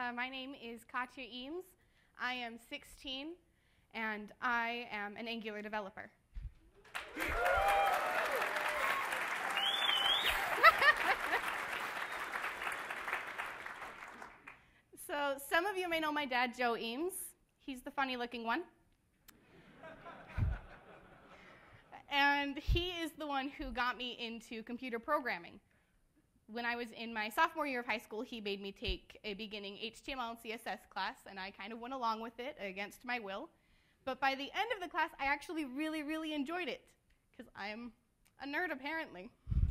My name is Katya Eames. I am 16, and I am an Angular developer. So some of you may know my dad, Joe Eames. He's the funny-looking one. And he is the one who got me into computer programming. When I was in my sophomore year of high school, he made me take a beginning HTML and CSS class, and I kind of went along with it against my will. But by the end of the class, I actually really enjoyed it, because I'm a nerd, apparently.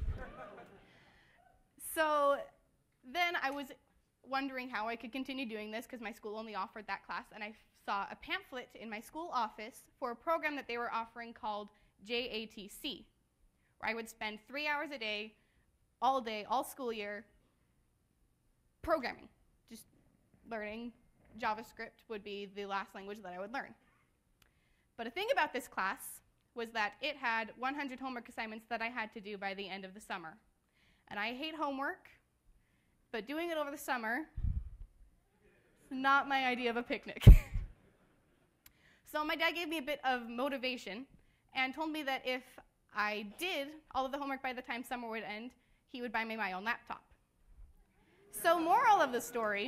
So then I was wondering how I could continue doing this, because my school only offered that class, and I saw a pamphlet in my school office for a program that they were offering called JATC, where I would spend 3 hours a day, all school year, programming. Just learning JavaScript would be the last language that I would learn. But a thing about this class was that it had 100 homework assignments that I had to do by the end of the summer. And I hate homework, but doing it over the summer is not my idea of a picnic. So my dad gave me a bit of motivation and told me that if I did all of the homework by the time summer would end, he would buy me my own laptop. So moral of the story,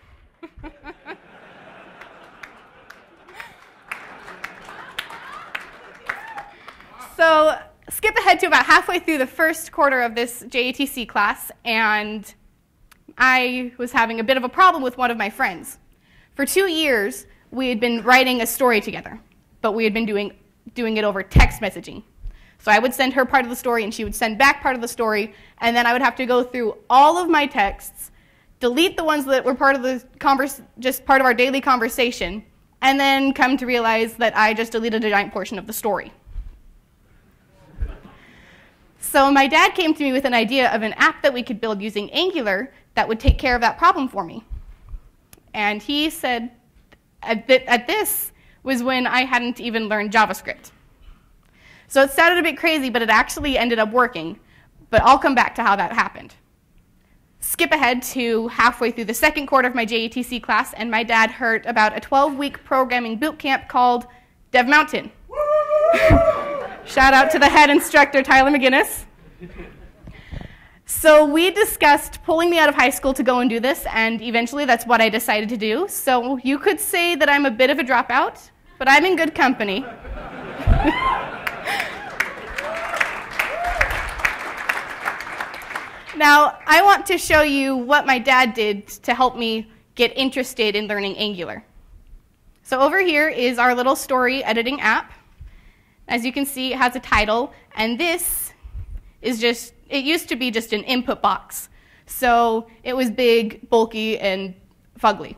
so skip ahead to about halfway through the first quarter of this JATC class, and I was having a bit of a problem with one of my friends. For 2 years, we had been writing a story together, but we had been doing it over text messaging. So I would send her part of the story, and she would send back part of the story, and then I would have to go through all of my texts, delete the ones that were part of the just part of our daily conversation, and then come to realize that I just deleted a giant portion of the story. So my dad came to me with an idea of an app that we could build using Angular that would take care of that problem for me. And he said, at this was when I hadn't even learned JavaScript. So it sounded a bit crazy, but it actually ended up working. But I'll come back to how that happened. Skip ahead to halfway through the second quarter of my JATC class, and my dad heard about a 12-week programming boot camp called Dev Mountain. Shout out to the head instructor, Tyler McGinnis. So we discussed pulling me out of high school to go and do this, and eventually that's what I decided to do. So you could say that I'm a bit of a dropout, but I'm in good company. Now, I want to show you what my dad did to help me get interested in learning Angular. So over here is our little story editing app. As you can see, it has a title, and this is it used to be just an input box. So it was big, bulky, and fugly.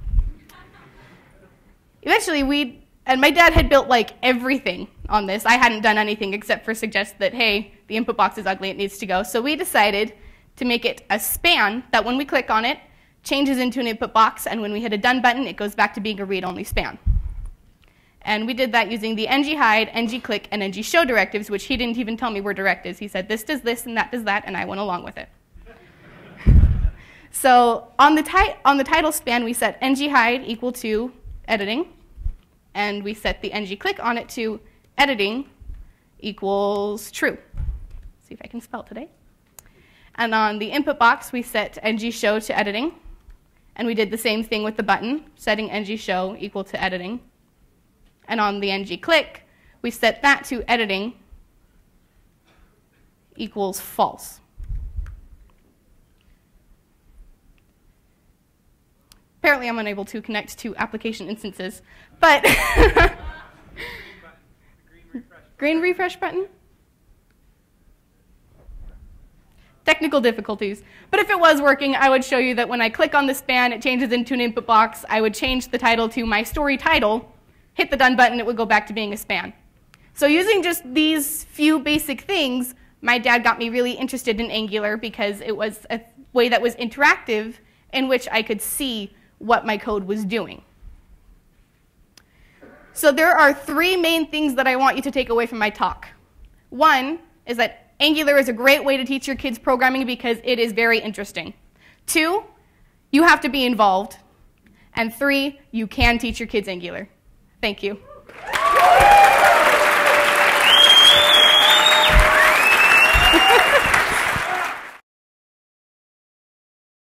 Eventually, and my dad had built like everything on this. I hadn't done anything except for suggest that, hey, the input box is ugly, it needs to go. So we decided to make it a span that when we click on it, changes into an input box, and when we hit a done button, it goes back to being a read-only span. And we did that using the ng-hide, ng-click, and ng-show directives, which he didn't even tell me were directives. He said, this does this, and that does that, and I went along with it. So on the title span, we set ng-hide equal to editing, and we set the ng-click on it to editing equals true. See if I can spell today. And on the input box, we set ng-show to editing, and we did the same thing with the button, setting ng-show equal to editing. And on the ng-click, we set that to editing equals false. Apparently, I'm unable to connect to application instances, but green refresh button? Technical difficulties. But if it was working, I would show you that when I click on the span, it changes into an input box. I would change the title to my story title, hit the done button, it would go back to being a span. So using just these few basic things, my dad got me really interested in Angular because it was a way that was interactive in which I could see what my code was doing. So there are 3 main things that I want you to take away from my talk. One is that Angular is a great way to teach your kids programming because it is very interesting. 2, you have to be involved. And 3, you can teach your kids Angular. Thank you.